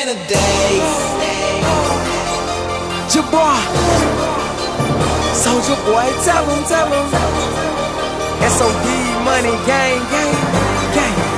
in a day. Jabbar, Soulja Boy, tell him. SOD, money, gang, gang, gang.